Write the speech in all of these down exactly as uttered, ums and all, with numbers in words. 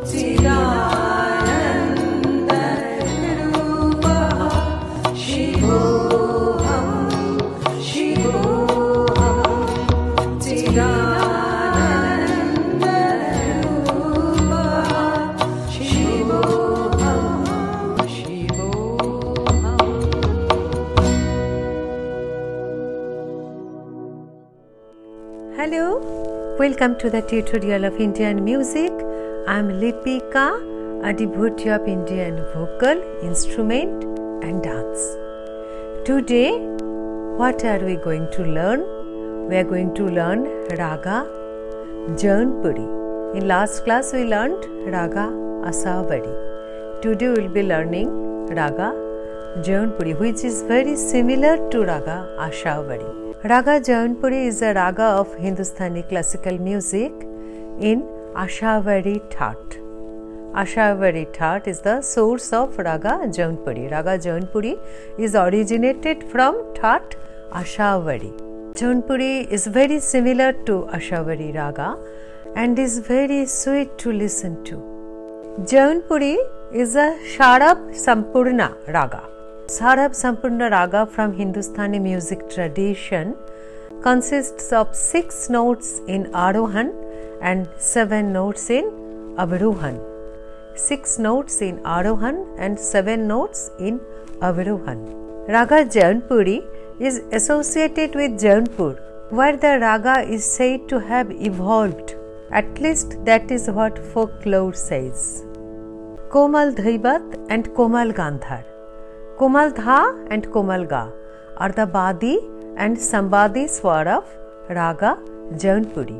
Hello, welcome to the tutorial of Indian music. I am Lipika, a devotee of Indian vocal, instrument and dance. Today, what are we going to learn? We are going to learn Raga Jaunpuri. In last class we learned Raga Asavadi. Today we will be learning Raga Jaunpuri, which is very similar to Raga Asavadi. Raga Jaunpuri is a raga of Hindustani classical music in Ashavari That. Ashavari That is the source of Raga Jaunpuri. Raga Jaunpuri is originated from That Ashavari. Jaunpuri is very similar to Ashavari raga and is very sweet to listen to. Jaunpuri is a Sharab Sampurna raga. Sharab Sampurna raga from Hindustani music tradition consists of six notes in Arohan and seven notes in Avarohan. Six notes in Arohan and seven notes in Avarohan. Raga Jaunpuri is associated with Jaunpur, where the raga is said to have evolved. At least that is what folklore says. Komal Dhaibat and Komal Gandhar. Komal Dha and Komal Ga are the Badi and Sambadi swar of Raga Jaunpuri.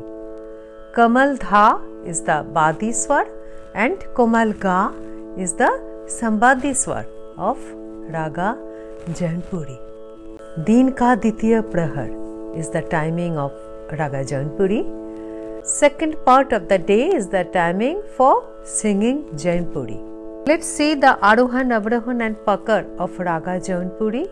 Komal Dha is the Badi swar and Komal Ga is the Sambadi swar of Raga Jaunpuri. Din ka Ditiya Prahar is the timing of Raga Jaunpuri. Second part of the day is the timing for singing Jaunpuri. Let's see the Arohan, Avrohan and Pakar of Raga Jaunpuri.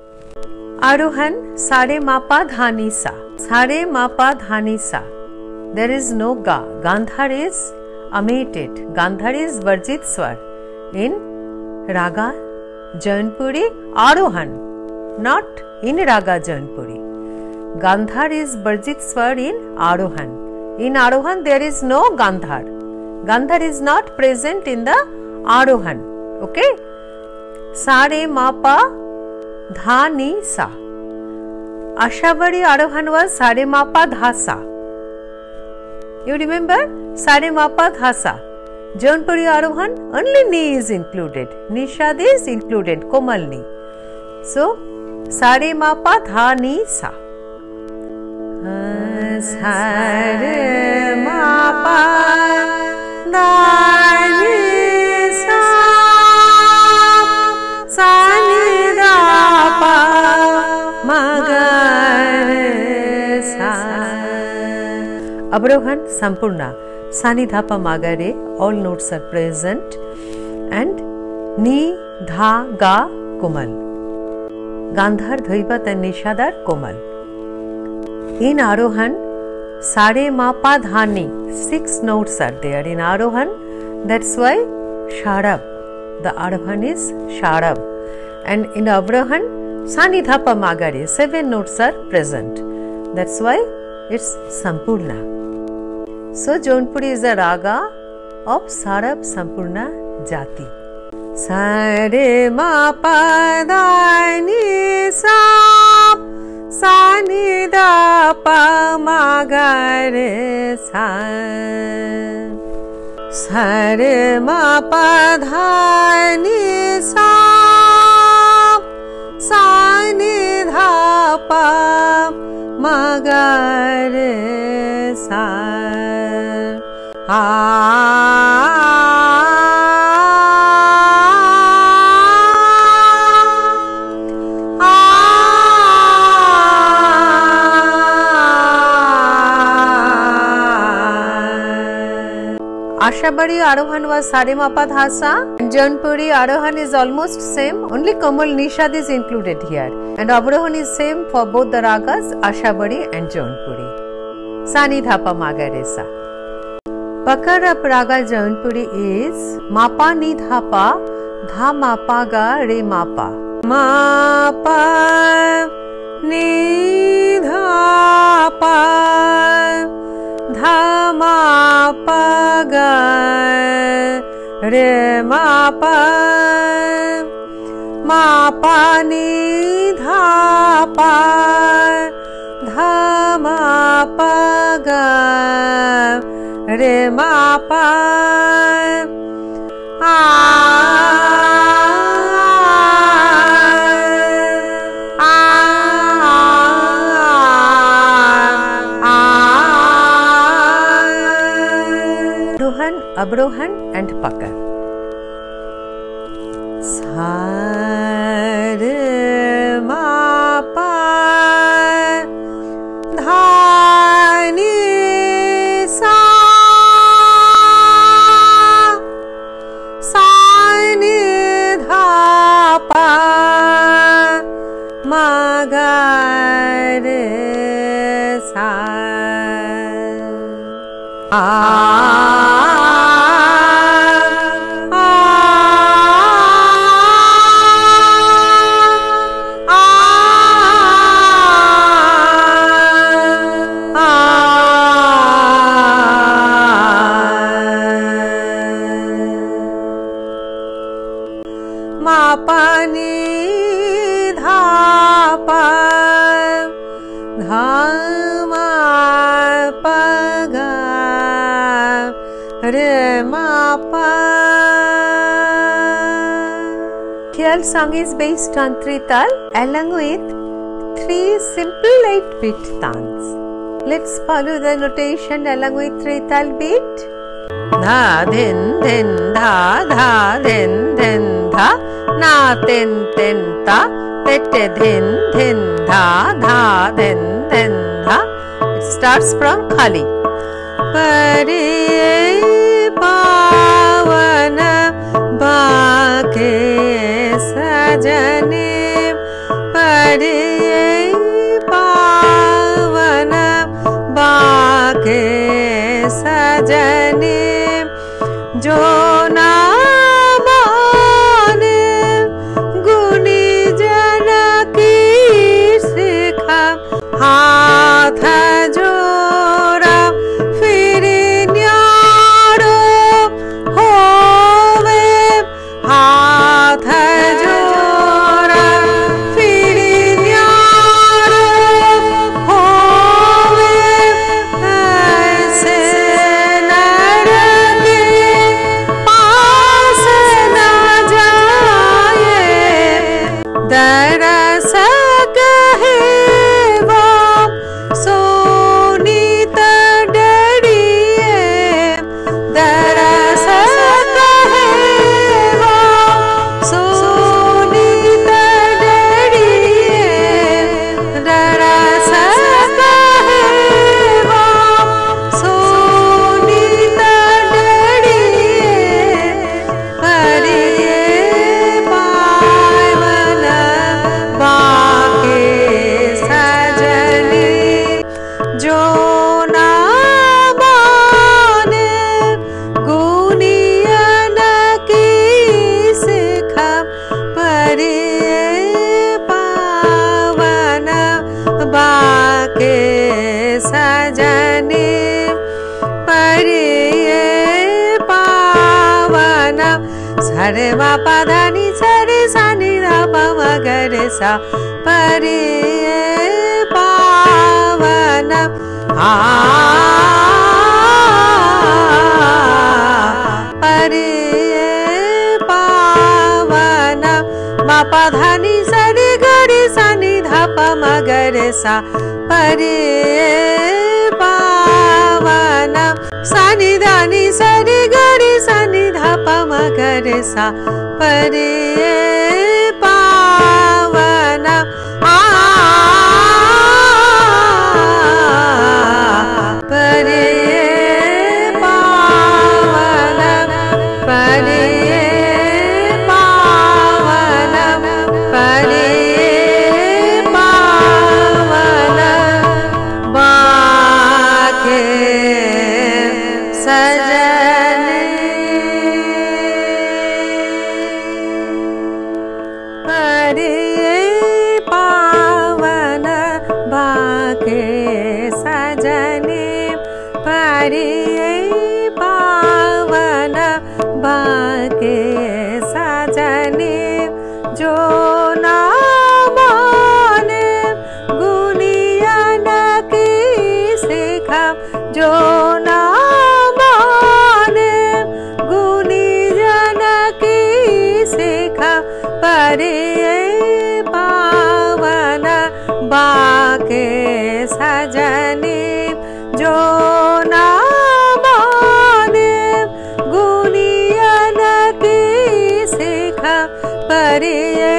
Arohan, Sare Mapa Dhani Sa. Sare Mapa Dhani Sa. There is no Ga. Gandhar is omitted. Gandhar is Varjit Swar. In Raga Jaunpuri, Arohan, not in Raga Jaunpuri. Gandhar is Varjit Swar in Arohan. In Arohan there is no Gandhar. Gandhar is not present in the Arohan. Okay? Sare Mapa Dhani Sa. Ashavari Arohan was Sare Mapa Dhasa. You remember? Sare Mapa Dhasa. Jaunpuri Arohan, only Ni is included. Nishad is included. Komal Ni. So, Sare Mapa Dhani Sa. Sare Mapa Dhani Avrohan Sampurna, Sani Dhapa Magare, all notes are present, and Ni, Dha, Ga, Komal. Gandhar, Dhaibat and Nishad are Komal. In Arohan, Sare Mapa Dhani, six notes are there in Arohan, that's why Sharab, the Arohan is Sharab. And in Avrohan, Sani Dhapa Magare, seven notes are present, that's why it's Sampurna. So, Jaunpuri is a raga of Sharab Sampurna Jati. Sare ma pa da ni sa, sa ni da pa ma ga re sa. Sare ma pa dha ni sa, sa ni dha pa ma ga re sa. Ashavari Arohan was Sare Mapa Dhasa and Jaunpuri Arohan is almost same, only Komal Nishad is included here, and Avrohan is same for both the ragas Ashavari and Jaunpuri. Sani Dhapa Magaresa. Pakara Praga Jaunpuri is Mapa Ni Dha Pa Dha Mapa Ga Re Mapa. Mapa Ni Dha Pa Dha Mapa Ga Re Mapa. Mapa Ni Dha Pa Dha Mapa Ga Re Mapa. A Arohan, Abrohan and Pakar. Sa re ma pa dha ni sa sa ni dha pa ma ga re sa. A Mapa Ni Dha Pa Dha Mapa Ga Re Mapa. Khayal song is based on Trital along with three simple eight beat tans. Let's follow the notation along with Trital beat. Dha din din dha dha din din dha na tin tin ta tete din din dha dha din din dha. It starts from Khali. Pari pavana bake sajane pari pavana bake sajane jo na माने गुनी जना की शिखा हाथ जोड़ा फिर न्यारो होवे हाथ जोड़ा फिर न्यारो होवे ऐसे दरस कहे वो सोनीत डरिए दरस कहे वो सोनीत डरिए दरस कहे वो सोनीत डरिए परिए जो ना माने गुनियन की शिखा परे पावन बाके सजने परे पावन सरे मा पधनी सरे सनि धा प म ग रे सा परे पावन आ परे पावन मा प धा नि सा रे ग रे सा नि धा प म ग रे सा परे पावन सा नि धा नि सा रे ग रे सा नि धा प म ग रे सा परे पावन आ परे पावन परे पावन परे पावन बाके सज परिये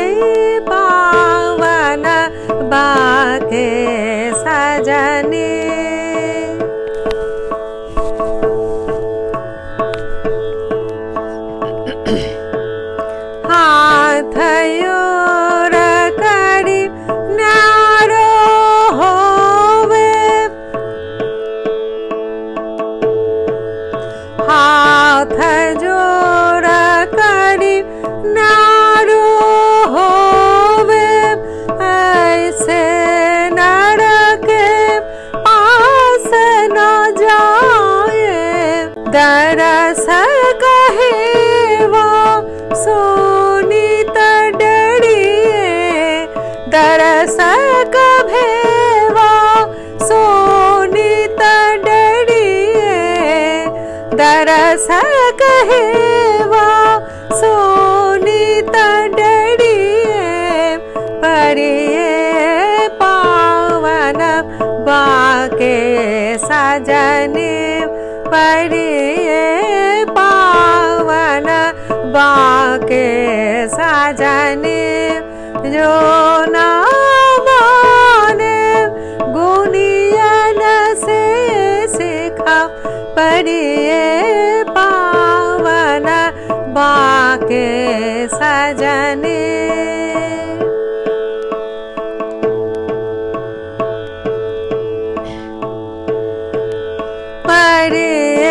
पावन बाके सजनी। हाथ योर करी न्यारो होवे, हाथ जोर करी न्यारो होवे, ऐसे नर के पास न जाए। दरस कहे वो सोनीत डरिए, दरस कभे वो सोनीत डरिए, दरस कहे वो सोनीत डरिए। परिये पावन बाके सजनी, परिये पावन बाके सजनी। जो न माने गुनियन से सीखा, परिये पावन बाके सजनी। परिये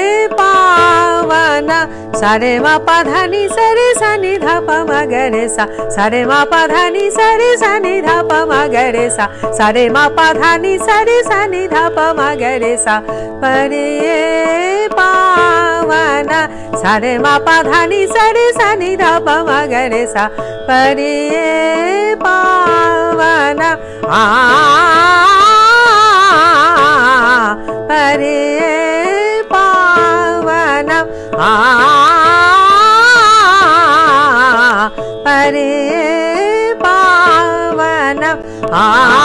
पावन सारे मा पा धा नि सा रे सा नि धा प म ग रे सा, सारे मा पा धा नि सा रे सा नि धा प म ग रे सा, सारे मा पा धा नि सा रे सा नि धा प म ग रे सा। परिये पावन सारे मा पा धा नि सा रे सा नि धा प म ग रे सा, परिये पावन आ परिये पावन आ परिये पावन आ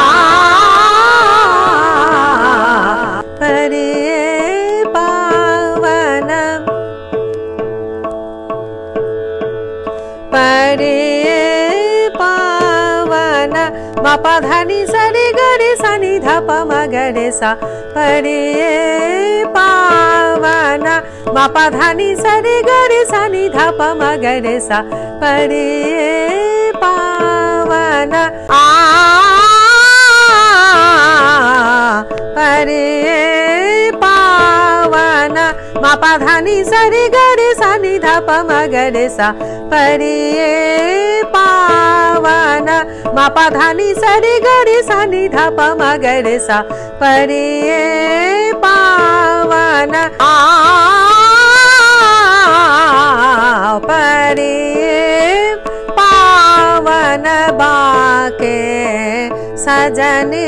परिये पावन परिये पावन मा पा धा नि सा रे ग रे सा नि धा प म ग रे सा। परिये पावन मा पा धा नि सा रे ग रे सा नि धा प म ग रे सा। परिये पावन आ परिये पावन मा पा धा नि सा रे ग रे सा नि धा प म ग रे सा। परिये पावन मा पा धा नि सा रे ग रे सा नि धा प म ग रे सा। परिये पावन आ परिये पावन बाके सजनी।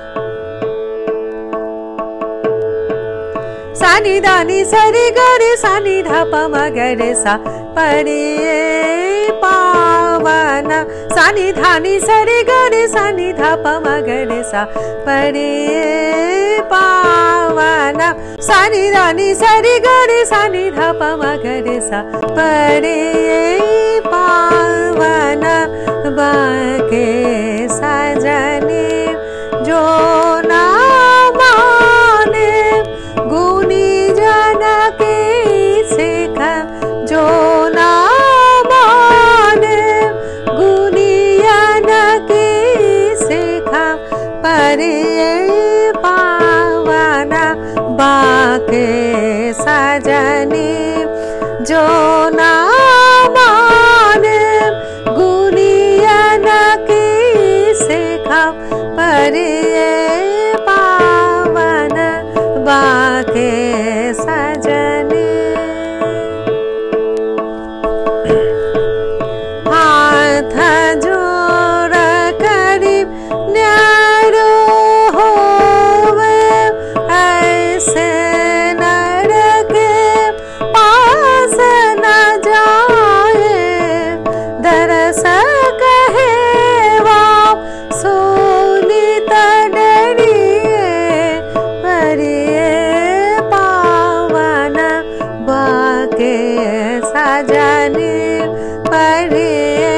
सा नि धा नि सा रे ग रे सा नि धा प म ग रे सा। परिये पावन सा नि धा नि सा रे ग रे सा नि धा प म ग रे सा। परिये पावन सा नि धा नि सा रे ग रे सा नि धा प म ग रे सा। परिये पावन बाके सजनी। जो ना माने गुनी जन के सिख, जो ना माने गुनियन के सिख। परिये पावन बाके सजनी। जो ना माने गुनियन के सिख। परिये पावन बाके सजनी। हाथ जोड़ करी न्यारो होवे, ऐसे नर के पास न जाए। दरस कहे वो सोनीत डरिए। परिये पावन बाके सजनी। परिये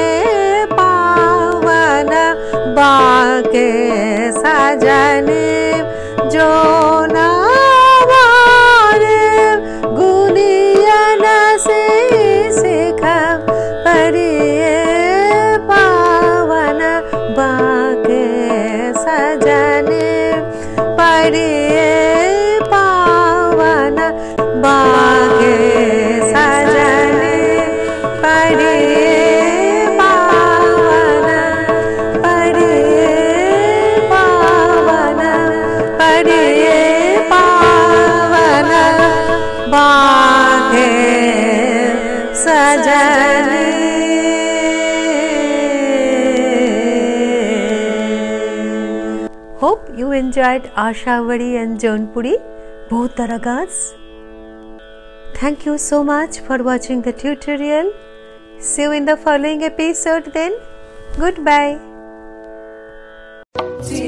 जाने। Hope you enjoyed Ashavadi and Jaunpuri, both the ragas. Thank you so much for watching the tutorial. See you in the following episode then. Goodbye.